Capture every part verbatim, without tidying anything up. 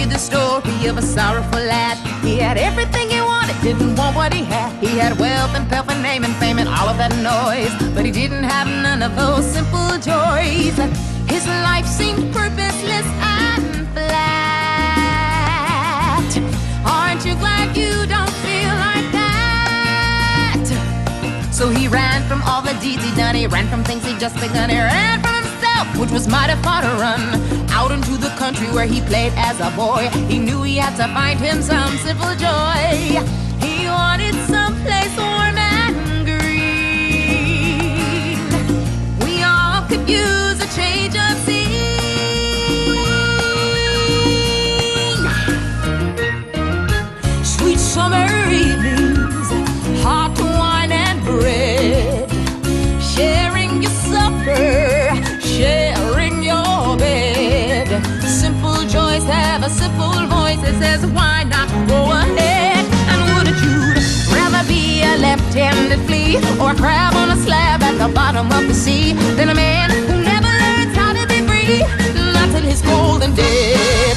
you the story of a sorrowful lad. He had everything he wanted, didn't want what he had. He had wealth and pelf and name and fame and all of that noise, but he didn't have none of those simple joys. His life seemed purposeless and flat. Aren't you glad you don't feel like that? So he ran from all the deeds he'd done. He ran from things he'd just begun. He ran from himself, which was mighty far to run, out into the country where he played as a boy. He knew he had to find him some simple joy. He wanted some place warm and green. We all could use a change of scene. Sweet summer evenings, hot wine and bread, sharing your supper, sharing your bed. Simple joys have a simple voice that says, why not go ahead? And wouldn't you rather be a left-handed flea or a crab on a slab at the bottom of the sea than a man who never learns how to be free, not till he's cold and dead?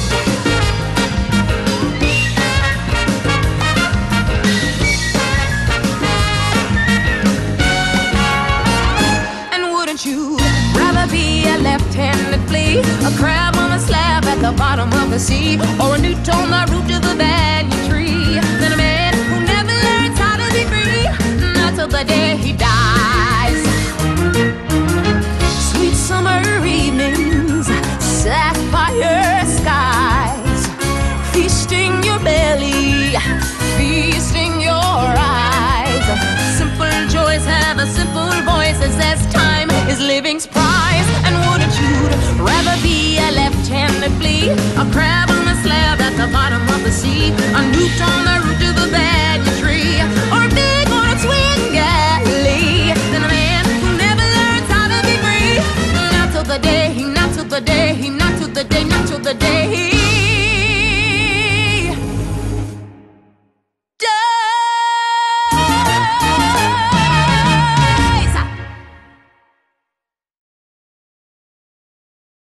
And wouldn't you rather be a left-handed flea, a crab on a slab at the bottom of the sea, or a newt on the root of a banyan tree than a man who never learns how to be free, not till the day he dies? Sweet summer evenings, sapphire skies, feasting your belly, feasting your eyes. Simple joys have a simple voice that says time is living's prize. And wouldn't you rather be a left-handed flea, a crab on a slab at the bottom of the sea, a newt on the root of a banyan tree, or a pig on a swing alley than a man who never learns how to be free, not till the day